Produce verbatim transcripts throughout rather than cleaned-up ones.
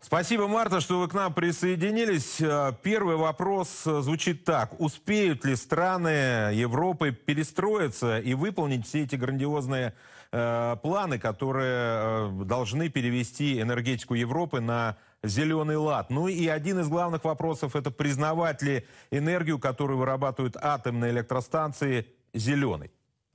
Спасибо, Марта, что вы к нам присоединились. Первый вопрос звучит так. Успеют ли страны Европы перестроиться и выполнить все эти грандиозные э, планы, которые э, должны перевести энергетику Европы на зеленый лад? Ну и один из главных вопросов – это признавать ли энергию, которую вырабатывают атомные электростанции, зеленой?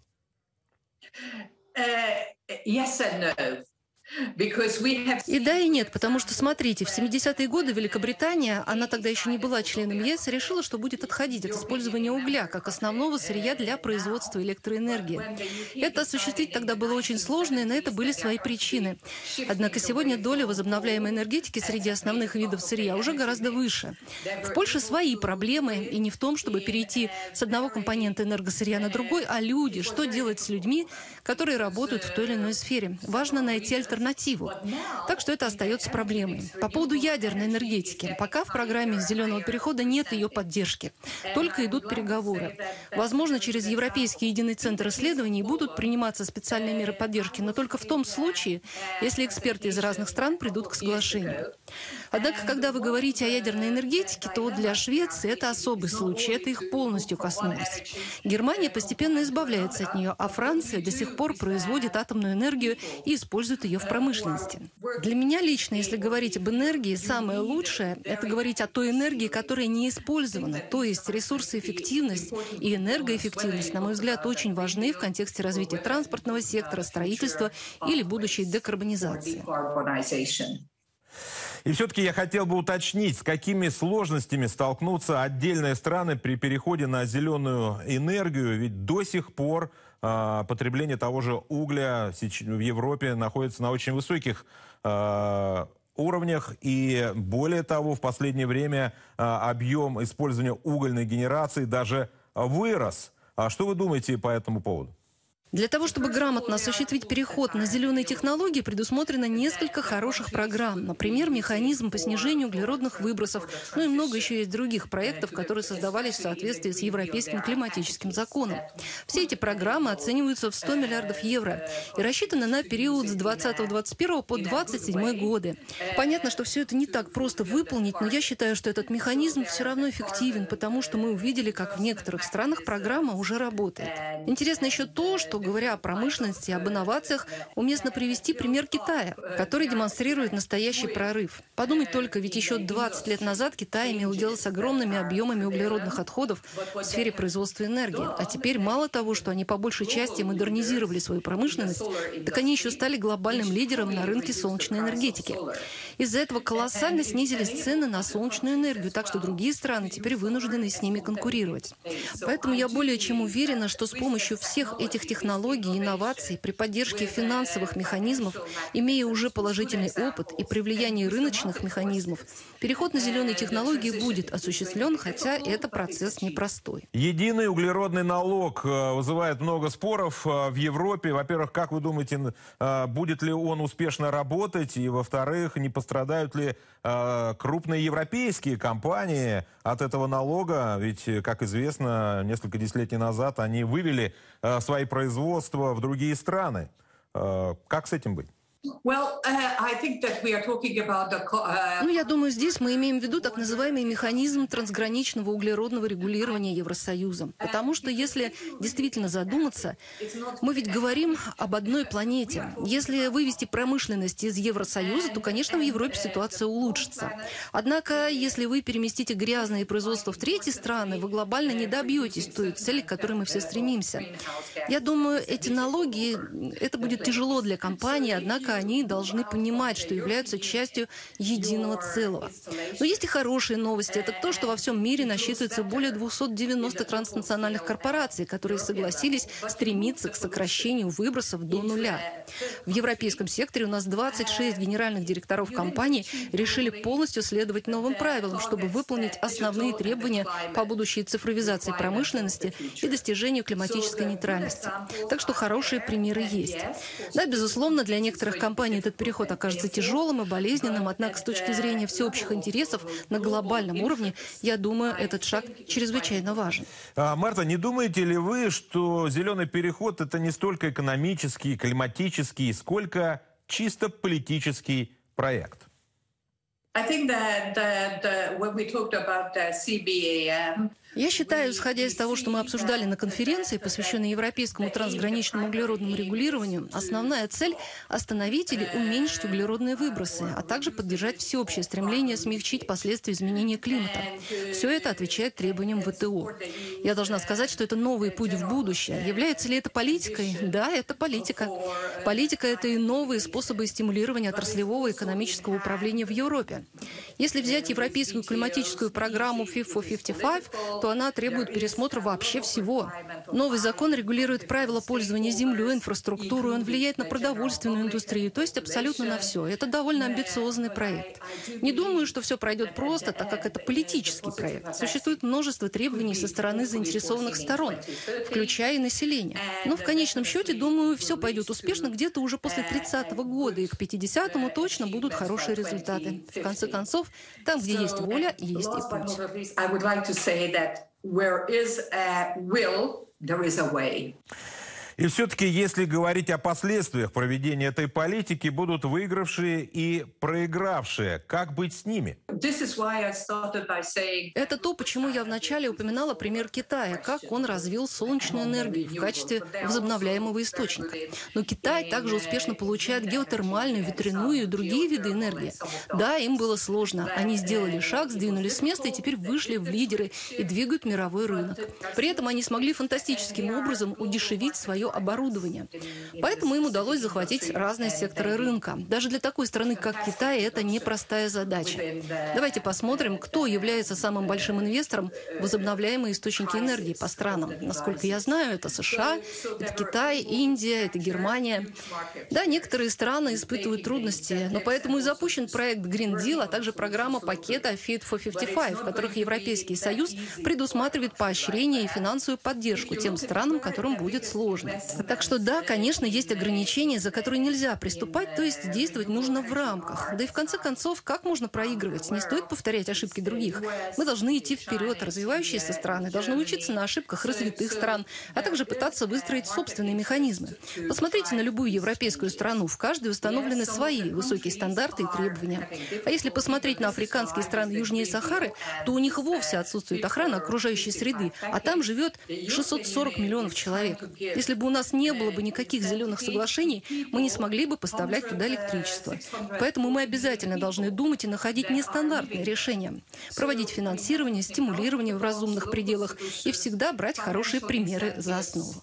Uh, yes and no. И да, и нет, потому что, смотрите, в семидесятые годы Великобритания, она тогда еще не была членом ЕС, решила, что будет отходить от использования угля как основного сырья для производства электроэнергии. Это осуществить тогда было очень сложно, и на это были свои причины. Однако сегодня доля возобновляемой энергетики среди основных видов сырья уже гораздо выше. В Польше свои проблемы, и не в том, чтобы перейти с одного компонента энергосырья на другой, а люди, что делать с людьми, которые работают в той или иной сфере. Важно найти альтернативу. альтернативу. Так что это остается проблемой. По поводу ядерной энергетики. Пока в программе зеленого перехода нет ее поддержки. Только идут переговоры. Возможно, через Европейский единый центр исследований будут приниматься специальные меры поддержки, но только в том случае, если эксперты из разных стран придут к соглашению. Однако, когда вы говорите о ядерной энергетике, то для Швеции это особый случай. Это их полностью коснулось. Германия постепенно избавляется от нее, а Франция до сих пор производит атомную энергию и использует ее в промышленности. Для меня лично, если говорить об энергии, самое лучшее – это говорить о той энергии, которая не использована. То есть ресурсоэффективность и энергоэффективность, на мой взгляд, очень важны в контексте развития транспортного сектора, строительства или будущей декарбонизации. И все-таки я хотел бы уточнить, с какими сложностями столкнутся отдельные страны при переходе на зеленую энергию, ведь до сих пор э, потребление того же угля в Европе находится на очень высоких э, уровнях, и более того, в последнее время э, объем использования угольной генерации даже вырос. А что вы думаете по этому поводу? Для того, чтобы грамотно осуществить переход на зеленые технологии, предусмотрено несколько хороших программ. Например, механизм по снижению углеродных выбросов. Ну и много еще есть других проектов, которые создавались в соответствии с Европейским климатическим законом. Все эти программы оцениваются в сто миллиардов евро и рассчитаны на период с двадцатого двадцать первого по двадцать седьмой годы. Понятно, что все это не так просто выполнить, но я считаю, что этот механизм все равно эффективен, потому что мы увидели, как в некоторых странах программа уже работает. Интересно еще то, что говоря о промышленности и об инновациях, уместно привести пример Китая, который демонстрирует настоящий прорыв. Подумать только, ведь еще двадцать лет назад Китай имел дело с огромными объемами углеродных отходов в сфере производства энергии. А теперь мало того, что они по большей части модернизировали свою промышленность, так они еще стали глобальным лидером на рынке солнечной энергетики. Из-за этого колоссально снизились цены на солнечную энергию, так что другие страны теперь вынуждены с ними конкурировать. Поэтому я более чем уверена, что с помощью всех этих технологий, технологий, инноваций, при поддержке финансовых механизмов, имея уже положительный опыт и при влиянии рыночных механизмов, переход на зеленые технологии будет осуществлен, хотя это процесс непростой. Единый углеродный налог вызывает много споров в Европе. Во-первых, как вы думаете, будет ли он успешно работать? И, во-вторых, не пострадают ли крупные европейские компании от этого налога? Ведь, как известно, несколько десятилетий назад они вывели свои производства в другие страны. Как с этим быть? Ну, я думаю, здесь мы имеем в виду так называемый механизм трансграничного углеродного регулирования Евросоюзом. Потому что, если действительно задуматься, мы ведь говорим об одной планете. Если вывести промышленность из Евросоюза, то, конечно, в Европе ситуация улучшится. Однако, если вы переместите грязные производства в третьи страны, вы глобально не добьетесь той цели, к которой мы все стремимся. Я думаю, эти налоги, это будет тяжело для компаний, однако они должны понимать, что являются частью единого целого. Но есть и хорошие новости. Это то, что во всем мире насчитывается более двухсот девяноста транснациональных корпораций, которые согласились стремиться к сокращению выбросов до нуля. В европейском секторе у нас двадцать шесть генеральных директоров компаний решили полностью следовать новым правилам, чтобы выполнить основные требования по будущей цифровизации промышленности и достижению климатической нейтральности. Так что хорошие примеры есть. Да, безусловно, для некоторых компаний этот переход окажется тяжелым и болезненным, однако с точки зрения всеобщих интересов на глобальном уровне, я думаю, этот шаг чрезвычайно важен. А, Марта, не думаете ли вы, что зеленый переход – это не столько экономический, климатический, сколько чисто политический проект? I think that the, the, when we talked about the C B A M, Я считаю, исходя из того, что мы обсуждали на конференции, посвященной европейскому трансграничному углеродному регулированию, основная цель – остановить или уменьшить углеродные выбросы, а также поддержать всеобщее стремление смягчить последствия изменения климата. Все это отвечает требованиям вэ тэ о. Я должна сказать, что это новый путь в будущее. Является ли это политикой? Да, это политика. Политика – это и новые способы стимулирования отраслевого экономического управления в Европе. Если взять европейскую климатическую программу Fit for пятьдесят пять, то она требует пересмотра вообще всего. Новый закон регулирует правила пользования землей, инфраструктуру, он влияет на продовольственную индустрию, то есть абсолютно на все. Это довольно амбициозный проект. Не думаю, что все пройдет просто, так как это политический проект. Существует множество требований со стороны заинтересованных сторон, включая и население. Но в конечном счете, думаю, все пойдет успешно где-то уже после тридцатого года, и к пятидесятому точно будут хорошие результаты. В конце концов, там, где есть воля, есть и путь. Where is a will, there is a way. И все-таки, если говорить о последствиях проведения этой политики, будут выигравшие и проигравшие. Как быть с ними? Это то, почему я вначале упоминала пример Китая, как он развил солнечную энергию в качестве возобновляемого источника. Но Китай также успешно получает геотермальную, ветряную и другие виды энергии. Да, им было сложно. Они сделали шаг, сдвинулись с места и теперь вышли в лидеры и двигают мировой рынок. При этом они смогли фантастическим образом удешевить свое оборудование. Поэтому им удалось захватить разные секторы рынка. Даже для такой страны, как Китай, это непростая задача. Давайте посмотрим, кто является самым большим инвестором в возобновляемые источники энергии по странам. Насколько я знаю, это США, это Китай, Индия, это Германия. Да, некоторые страны испытывают трудности, но поэтому и запущен проект Green Deal, а также программа пакета Fit for пятьдесят пять, в которых Европейский Союз предусматривает поощрение и финансовую поддержку тем странам, которым будет сложно. Так что да, конечно, есть ограничения, за которые нельзя приступать, то есть действовать нужно в рамках. Да и в конце концов, как можно проигрывать? Не стоит повторять ошибки других. Мы должны идти вперед. Развивающиеся страны должны учиться на ошибках развитых стран, а также пытаться выстроить собственные механизмы. Посмотрите на любую европейскую страну. В каждой установлены свои высокие стандарты и требования. А если посмотреть на африканские страны южнее Сахары, то у них вовсе отсутствует охрана окружающей среды, а там живет шестьсот сорок миллионов человек. Если бы у нас не было бы никаких зеленых соглашений, мы не смогли бы поставлять туда электричество. Поэтому мы обязательно должны думать и находить нестандартные решения, проводить финансирование, стимулирование в разумных пределах и всегда брать хорошие примеры за основу.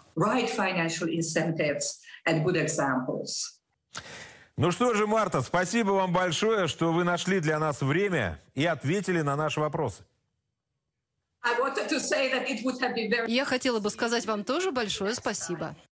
Ну что же, Марта, спасибо вам большое, что вы нашли для нас время и ответили на наши вопросы. Я хотела бы сказать вам тоже большое спасибо.